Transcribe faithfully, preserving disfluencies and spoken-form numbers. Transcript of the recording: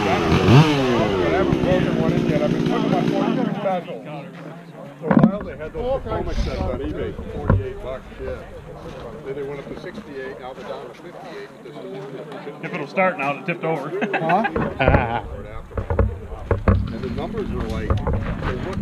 haven't broken one in yet. I've been putting my forty-six special. For a while they had those comic sets on eBay for forty-eight bucks. Yeah. Then they went up to sixty-eight. Now they're down to fifty-eight. If it'll start now, it tipped over. Huh? And the numbers were like, they look